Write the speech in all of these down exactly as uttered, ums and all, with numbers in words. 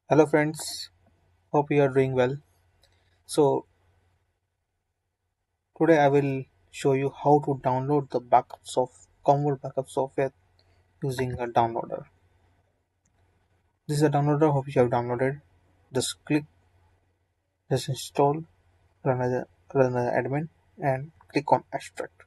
Hello friends, hope you are doing well. So today I will show you how to download the backups of Commvault backup software using a downloader. This is a downloader hope you have downloaded. Just click, just install, run as a run as an admin and click on extract.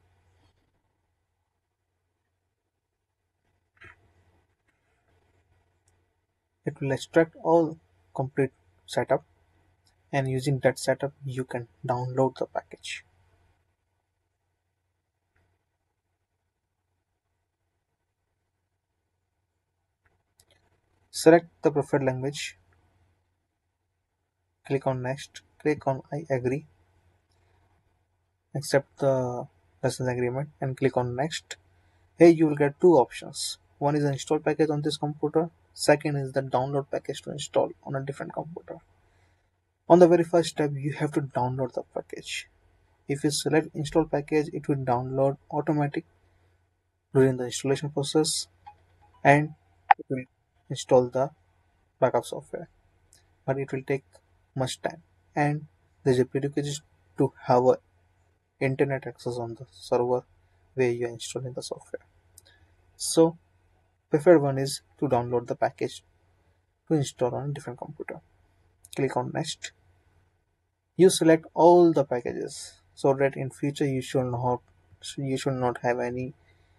It will extract all complete setup and using that setup you can download the package. Select the preferred language, click on next, click on I agree, accept the license agreement and click on next. Here you will get two options. One is the install package on this computer. Second is the download package to install on a different computer. On the very first step, you have to download the package. If you select install package, it will download automatic during the installation process and it will install the backup software. But it will take much time and there's a prerequisite to have a internet access on the server where you are installing the software. So preferred one is to download the package to install on a different computer. Click on next. You select all the packages so that in future you should not you should not have any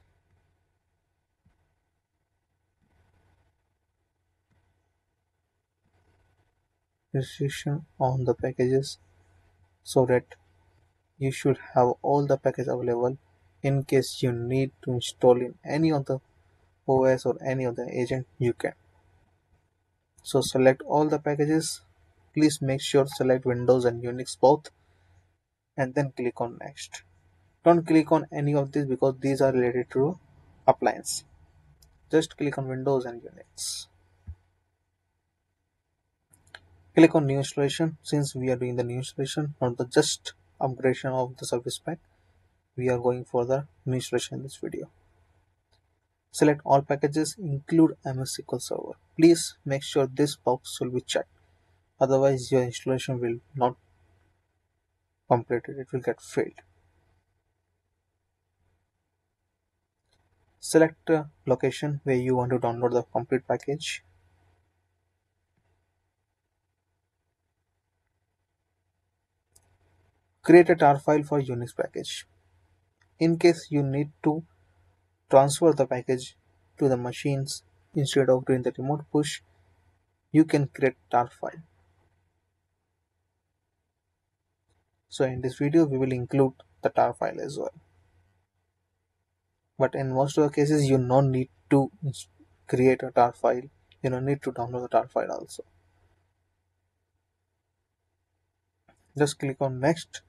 restriction on the packages, so that you should have all the packages available in case you need to install in any of the O S or any of the agent you can. So select all the packages. Please make sure select Windows and Unix both and then click on next. Don't click on any of these because these are related to appliance. Just click on Windows and Unix. Click on new installation. Since we are doing the new installation, not the just upgradation of the service pack, we are going for the new installation in this video. Select all packages, include M S S Q L Server. Please make sure this box will be checked. Otherwise, your installation will not completed. It will get failed. Select a location where you want to download the complete package. Create a tar file for Unix package. In case you need to transfer the package to the machines instead of doing the remote push, you can create tar file. So in this video we will include the tar file as well, but in most of the cases you don't need to create a tar file, you don't need to download the tar file also. Just click on next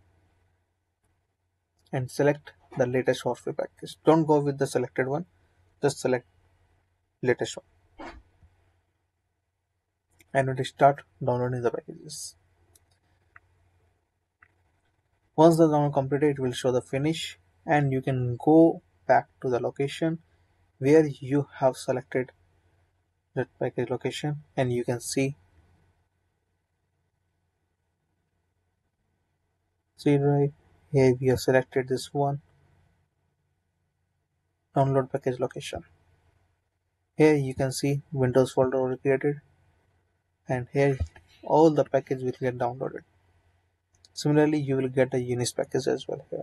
and select the latest software package. Don't go with the selected one, just select latest one and it will start downloading the packages. Once the download completed, it will show the finish and you can go back to the location where you have selected that package location and you can see C drive. Here we have selected this one, download package location. Here you can see Windows folder already created and here all the package will get downloaded. Similarly, you will get a Unix package as well here.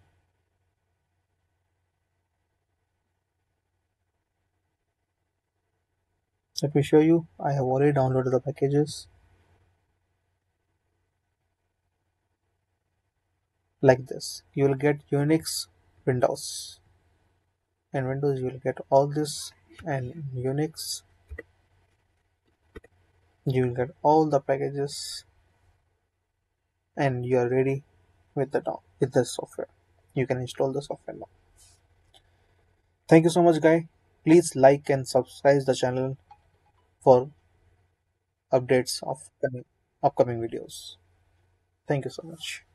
Let me show you. I have already downloaded the packages like this. You will get Unix, Windows, and Windows you will get all this, and Unix you will get all the packages, and you are ready with the down with the software. You can install the software now. Thank you so much, guys. Please like and subscribe the channel for updates of upcoming, upcoming videos. Thank you so much.